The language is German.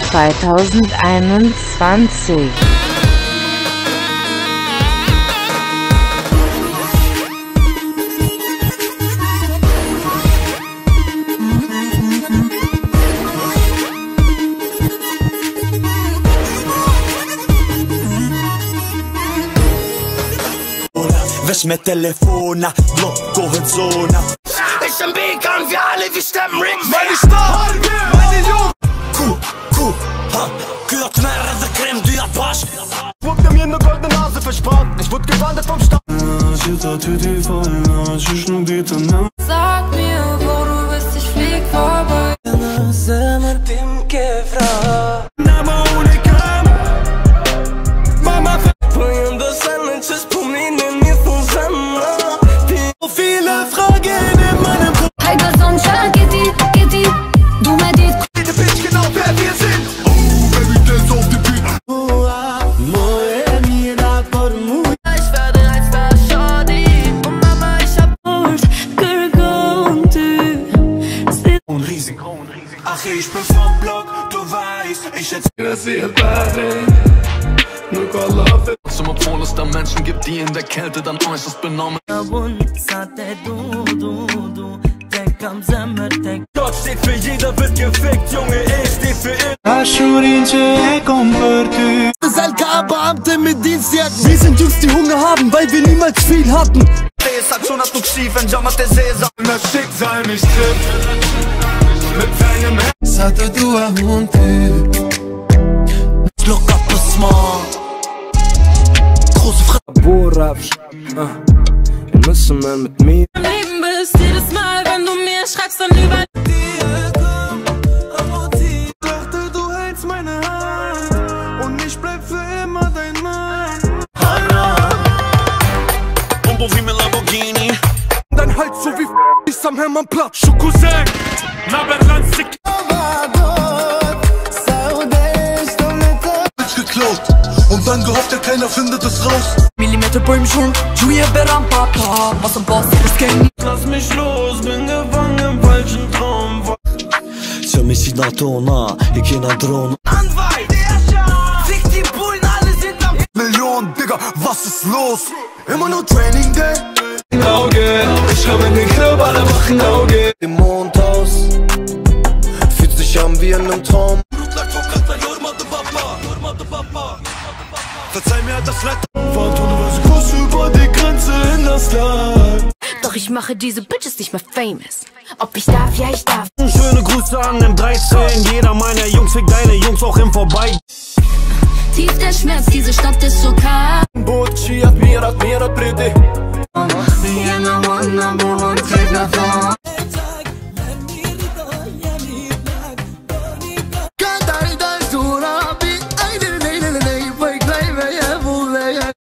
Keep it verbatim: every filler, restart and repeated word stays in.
zweitausendeinundzwanzig. Weź me telefona, blocko zona. Ich im Beacon, wir alle, wir stemmen Ring. Meine Stadt, meine Jugend. Kuh, Kuh, ha, gehört mehrere Creme, du Apache. Wurde mir ne goldene Nase versprochen, ich wurde gewandert vom Stadt. Sag mir, wo du bist, ich flieg vorbei. Viele Fragen in meinem Kopf. Heiger Sonnenschein, geht die, geht die, du mir die. Bitte bitch genau wer wir sind. Oh, baby, dance auf die Beat. Ich werde ein Star, Shorty. Und Mama, ich hab Wort, Girl, und du. Und riesig, ach ich bin vom Block, du weißt, ich erzähle Zum Obwohl es da Menschen gibt, die in der Kälte dann äußerst benommen. Gott steht für jeder, wird gefickt, Junge, ich steh für ihn. Das ist L K-Beamte mit Dienstjacken. Wir sind Jungs, die Hunger haben, weil wir niemals viel hatten. Es hat schon das schief, wenn Jammer der Cäsar. Das Schicksal mich trifft mit seinem Herz. Sate du a Hunde. Look up the small. Große Frage. Borabsch, ah, wir müssen mal mit mir. Im Leben bist jedes Mal, wenn du mir schreibst, dann über dir komm, ich dachte, du hältst meine Hand und ich bleib für immer dein Mann. Bombo wie mein Lamborghini. Dein Hals so wie f***ig am Hermannplatz. Schokosäck, Naberland, Sick. Geklaut und dann gehofft, ja keiner findet es raus. Millimeter Bäumchen, Julia Beram Papa, was am Boss ist Gang. Lass mich los, bin gefangen im falschen Traum. Für mich die Natona, ich geh nach Drohne. Anwalt, der Schau, fick die Bullen, alle sind am Millionen, Digga, was ist los? Immer nur Training Day. Auge, ich komm in den Club, alle machen Auge. Im Mondhaus, fühlt sich an wie in einem Traum. Verzeih mir das Leid. Fahrtunnelweise Kurs über die Grenze in das Land. Doch ich mache diese Bitches nicht mehr famous. Ob ich darf, ja ich darf. Schöne Grüße an M dreizehn. Jeder meiner Jungs fickt deine Jungs auch im Vorbei. Tief der Schmerz, diese Stadt ist so kalt. Bocci, admirat, mirat, brede.